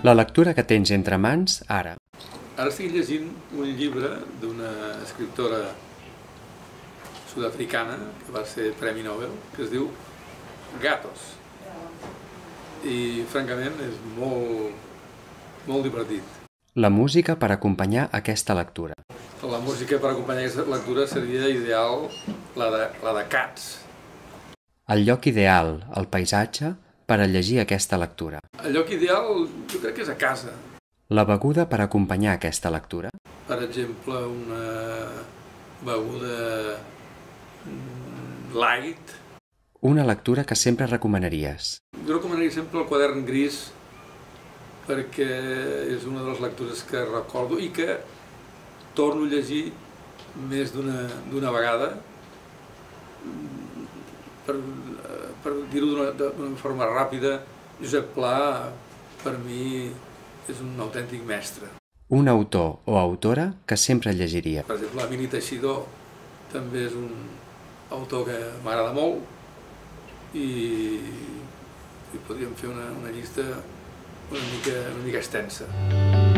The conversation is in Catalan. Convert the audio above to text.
La lectura que tens entre mans ara. Ara estic llegint un llibre d'una escriptora sud-africana que va ser Premi Nobel, que es diu Gatos. I, francament, és molt divertit. La música per acompanyar aquesta lectura. La música per acompanyar aquesta lectura seria ideal la de Cats. El lloc ideal, el paisatge, per a llegir aquesta lectura. El lloc ideal jo crec que és a casa. La beguda per acompanyar aquesta lectura. Per exemple, una beguda light. Una lectura que sempre recomanaries. Jo recomanaria sempre el Quadern Gris perquè és una de les lectures que recordo i que torno a llegir més d'una vegada, per dir-ho d'una forma ràpida. Josep Pla, per mi, és un autèntic mestre. Un autor o autora que sempre llegiria. Per exemple, Emili Teixidor també és un autor que m'agrada molt i podríem fer una llista una mica extensa.